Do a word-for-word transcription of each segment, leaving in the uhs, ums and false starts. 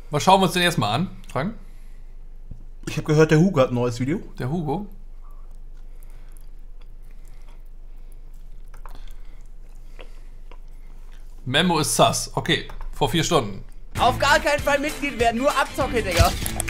Was schauen wir uns denn erstmal an, Frank? Ich habe gehört, der Hugo hat ein neues Video. Der Hugo? Memo ist sass. Okay, vor vier Stunden. Auf gar keinen Fall Mitglied werden, nur Abzocke, Digga.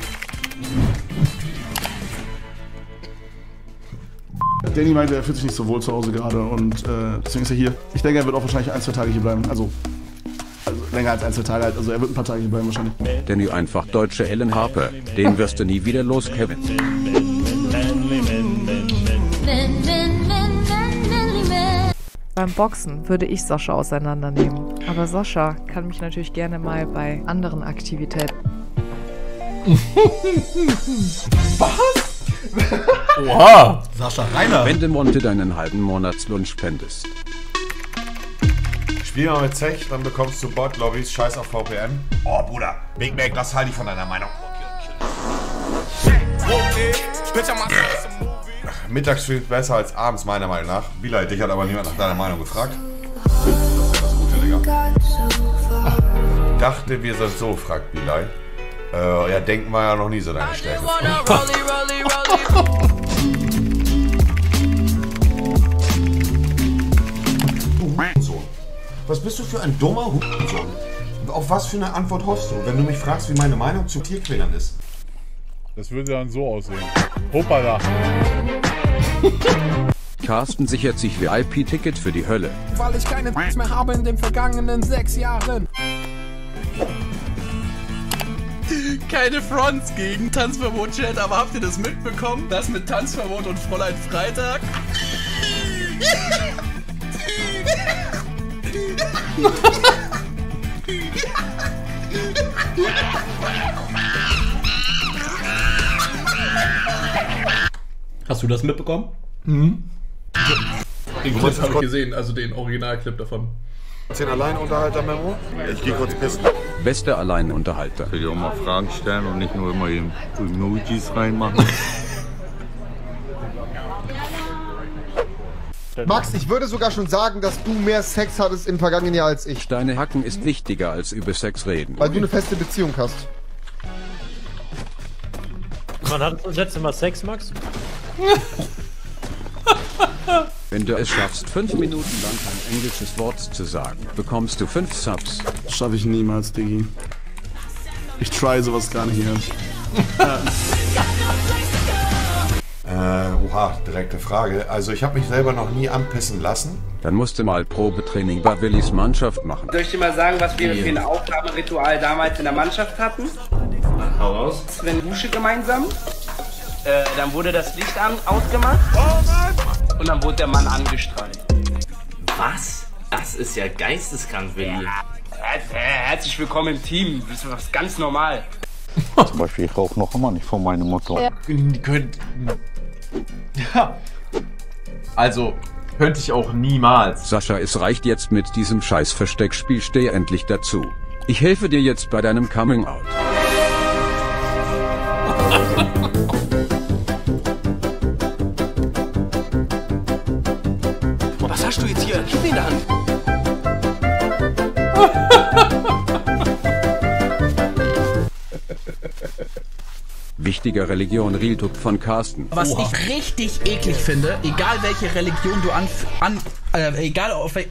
Danny meinte, er fühlt sich nicht so wohl zu Hause gerade und äh, deswegen ist er hier. Ich denke, er wird auch wahrscheinlich ein, zwei Tage hier bleiben. Also, also länger als ein, zwei Tage halt. Also er wird ein paar Tage hier bleiben wahrscheinlich. Danny einfach deutsche Ellen Harper. Den wirst du nie wieder los, Kevin. Beim Boxen würde ich Sascha auseinandernehmen. Aber Sascha kann mich natürlich gerne mal bei anderen Aktivitäten. Was? Oha! Sascha Reiner! Wenn du Monte deinen halben Monatslohn spendest. Spiel mal mit Zech, dann bekommst du Bot-Lobbys, scheiß auf V P N. Oh Bruder, Big Mac, das halte ich von deiner Meinung. Mittagsspiel ist besser als abends, meiner Meinung nach. Bilal, dich hat aber niemand nach deiner Meinung gefragt. Das gute, Digga. Dachte, wir sind so, fragt Bilal. Äh, ja, denken wir ja noch nie so deine Stärke. Hurensohn. Was bist du für ein dummer Hurensohn? Auf was für eine Antwort hoffst du, wenn du mich fragst, wie meine Meinung zu Tierquälern ist? Das würde dann so aussehen. Hoppala. Carsten sichert sich V I P-Ticket für die Hölle. Weil ich keine mehr habe in den vergangenen sechs Jahren. Keine Fronts gegen Tanzverbot-Chat, aber habt ihr das mitbekommen? Das mit Tanzverbot und Fräulein Freitag? Hast du das mitbekommen? Mhm. Den Clip habe ich gesehen, also den Originalclip davon. zehn Alleinunterhalter-Memo? Ich gehe kurz pissen. Bester Alleinunterhalter. Ich will dir auch mal Fragen stellen und nicht nur immer eben Emojis reinmachen. Max, ich würde sogar schon sagen, dass du mehr Sex hattest im vergangenen Jahr als ich. Steine hacken ist wichtiger als über Sex reden. Weil du eine feste Beziehung hast. Wann hat das letzte Mal Sex, Max? Wenn du es schaffst, fünf Minuten lang ein englisches Wort zu sagen, bekommst du fünf Subs. Das schaffe ich niemals, Diggi. Ich try sowas gar nicht erst. Äh, oha, direkte Frage. Also ich habe mich selber noch nie anpissen lassen. Dann musst du mal Probetraining bei Willis Mannschaft machen. Soll ich dir mal sagen, was wir für ein Aufnahmeritual damals in der Mannschaft hatten? Hau raus. Wenn Dusche gemeinsam, äh, dann wurde das Licht an, ausgemacht und dann wurde der Mann angestrahlt. Was? Das ist ja geisteskrank, Willi. Ja. Herzlich willkommen im Team, das ist was ganz normal. Zum Beispiel, ich rauche noch immer nicht von meiner Mutter. Ja. Könnt, ja. Also, könnte ich auch niemals. Sascha, es reicht jetzt mit diesem scheiß Versteckspiel, steh endlich dazu. Ich helfe dir jetzt bei deinem Coming Out. Was hast du jetzt hier? Gib mir in der Hand. Wichtiger Religion Real Talk von Carsten. Was Oha. ich richtig eklig finde, egal welche Religion du an... an äh, egal auf welche...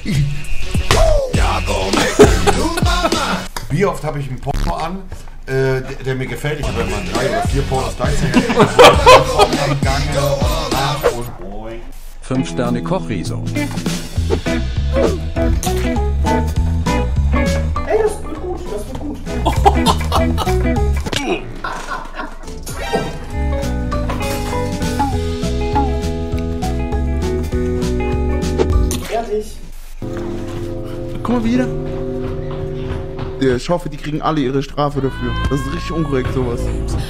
Wie oft habe ich einen Porno an, äh, der, der mir gefällt? Ich habe immer drei oder vier Pornos gleichzeitig. Fünf Sterne Kochriso. Ey, das wird gut, das wird gut. Ehrlich. Guck mal wieder. Ja, ich hoffe, die kriegen alle ihre Strafe dafür. Das ist richtig unkorrekt, sowas.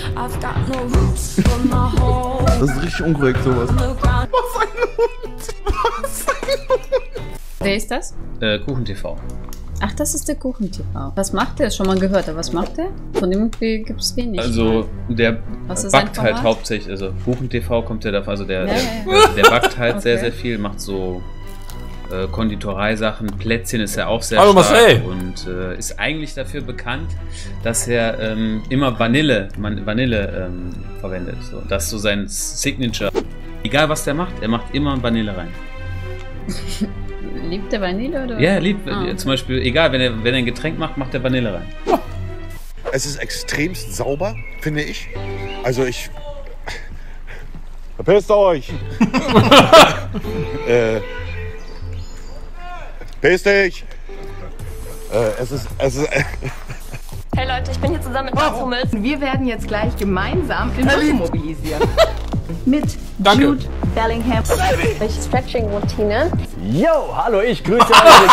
Das ist richtig unkorrekt, sowas. Was ein Hund! Was ein Hund! Wer ist das? Äh, KuchenTV. Ach, das ist der KuchenTV. Was macht der? Schon mal gehört, aber was macht der? Von dem gibt es wenig. Also, der was backt halt hauptsächlich, also KuchenTV kommt ja davon, also der, ja, der, ja. der backt halt okay. sehr, sehr viel, macht so äh, Konditoreisachen. Plätzchen ist er auch sehr Hallo, stark Marcel. und äh, ist eigentlich dafür bekannt, dass er ähm, immer Vanille, man, Vanille ähm, verwendet. So, das ist so sein Signature. Egal was der macht, er macht immer Vanille rein. Liebt der Vanille oder? Ja, er liebt Ah. zum Beispiel, egal, wenn er, wenn er ein Getränk macht, macht er Vanille rein. Es ist extremst sauber, finde ich. Also ich... Verpisst euch! äh... Verpiss dich! Äh, es ist... Es ist Hey Leute, ich bin hier zusammen mit Mats Hummels. Wir werden jetzt gleich gemeinsam den Rücken mobilisieren. Mit Danke. Jude Bellingham. Welche Stretching-Routine? Yo, hallo, ich grüße alle.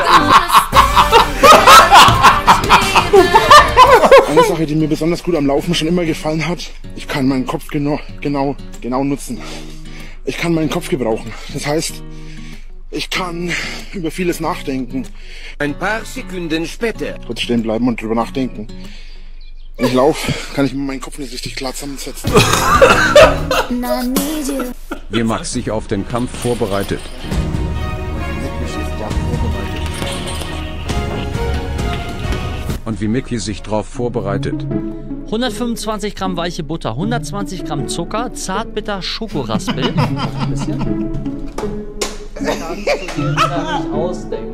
Eine Sache, die mir besonders gut am Laufen schon immer gefallen hat, ich kann meinen Kopf genau, genau, genau nutzen. Ich kann meinen Kopf gebrauchen. Das heißt, ich kann über vieles nachdenken. Ein paar Sekunden später. Kurz stehen bleiben und drüber nachdenken. Wenn ich laufe, kann ich mir meinen Kopf nicht richtig klar zusammensetzen. Wie Max sich auf den Kampf vorbereitet. Und wie Mickey sich drauf vorbereitet. hundertfünfundzwanzig Gramm weiche Butter, hundertzwanzig Gramm Zucker, zartbitter Schokoraspel. Ein bisschen. Kannst du dir gar nicht ausdenken.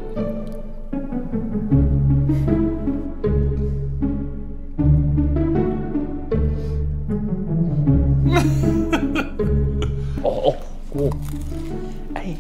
Oh, oh, oh. Ey.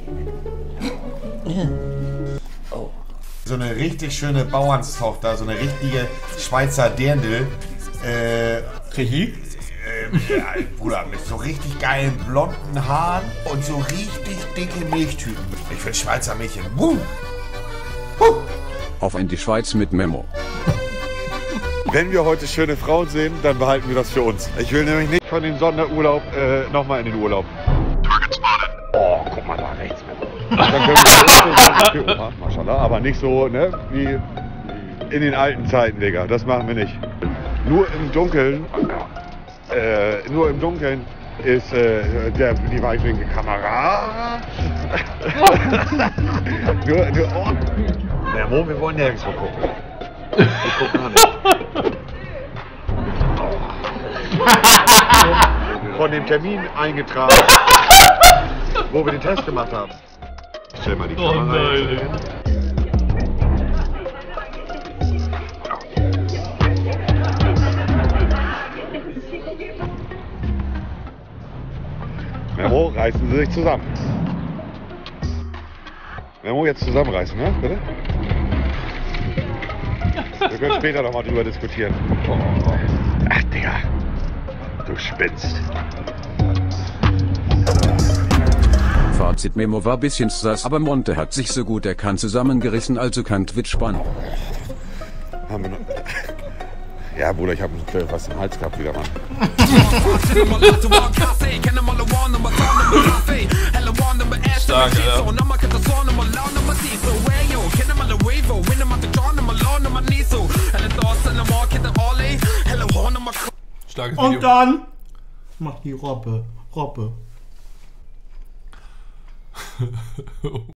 Oh. So eine richtig schöne Bauernstochter, so eine richtige Schweizer Dirndl. Äh, Regie? Äh, ja, Bruder, mit so richtig geilen blonden Haaren und so richtig dicke Milchtüten. Ich finde Schweizer Mädchen. Wuh. Wuh. Auf in die Schweiz mit Memo. Wenn wir heute schöne Frauen sehen, dann behalten wir das für uns. Ich will nämlich nicht von dem Sonderurlaub äh, nochmal in den Urlaub. Target spotted. Oh, guck mal da rechts. Dann können wir das, oh, Maschallah, aber nicht so, ne, wie in den alten Zeiten, Digga. Das machen wir nicht. Nur im Dunkeln, äh, nur im Dunkeln ist äh, der, die Weitwinkelkamera. nur, nur, oh. Na, wo, wir wollen nirgendwo gucken. Wir gucken auch nicht. Von dem Termin eingetragen, wo wir den Test gemacht haben. Stell mal die Kamera oh nein, Memo, reißen Sie sich zusammen. Memo, jetzt zusammenreißen, ne? Bitte? Wir können später noch mal drüber diskutieren. Ach, Digga. Du spinnst. Fazit Memo war bisschen sass, aber Monte hat sich so gut er kann zusammengerissen, also kann Twitch spannen. Haben wir noch... Ja, Bruder, ich hab was im Hals gehabt wieder, Mann. Stark, ja. Starkes Video. Und dann macht die Robbe, Robbe.